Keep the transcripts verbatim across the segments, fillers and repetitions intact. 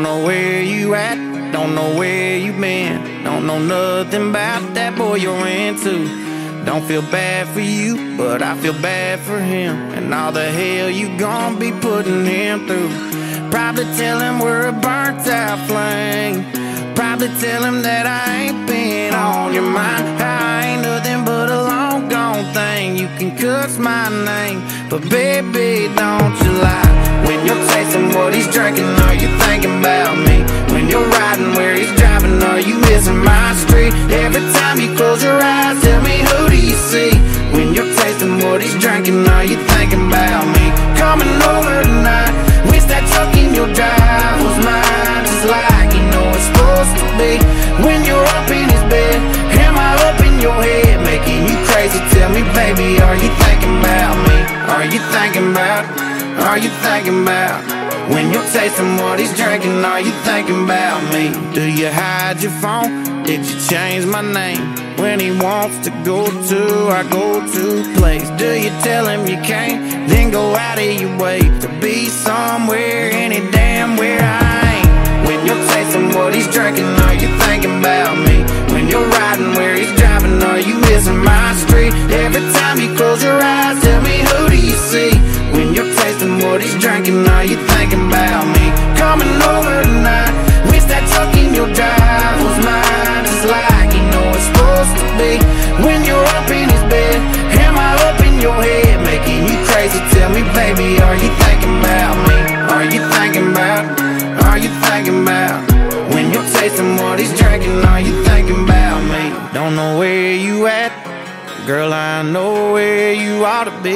know where you at, don't know where you been, don't know nothing about that boy you're into. Don't feel bad for you, but I feel bad for him, and all the hell you gon' be putting him through. Probably tell him we're a burnt out flame, probably tell him that I ain't been on your mind. I ain't nothing but a long gone thing. You can cuss my name, but baby, don't you lie. When you're tasting what he's drinking, are you thinking about me? When you're riding where he's driving, are you missing my street? Every time you close your eyes, tell me, who do you see? When you're tasting what he's drinking, are you thinking about me? Coming over tonight, wish that truck in your drive was mine, just like you know it's supposed to be. When you're up in his bed, am I up in your head, making you crazy? Tell me, baby, are you thinking about me? Are you thinking about, are you thinking about? When you're tasting what he's drinking, are you thinking about me? Do you hide your phone? Did you change my name? When he wants to go to our go-to place, do you tell him you can't, then go out of your way to be somewhere, any damn where I ain't? When you're tasting what he's drinking, are you thinking about me? When you're riding where he's driving, are you missing my street? Every time you close your eyes, tell me, who do you see? When you're tasting what he's drinking, are you thinking about me? Coming over tonight, wish that truck in your drive was mine, just like you know it's supposed to be. When you're up in his bed, am I up in your head, making you crazy? Tell me, baby, are you thinking about me? Are you thinking about, are you thinking about? When you're tasting what he's drinking, are you thinking about me? Don't know where you at, girl, I know where you ought to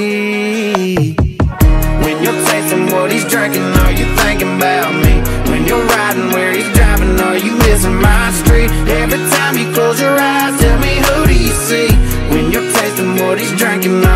be. When you're tasting what he's drinking, are you thinking about me? When you're riding where he's driving, are you missing my street? Every time you close your eyes, tell me, who do you see? When you're tasting what he's drinking,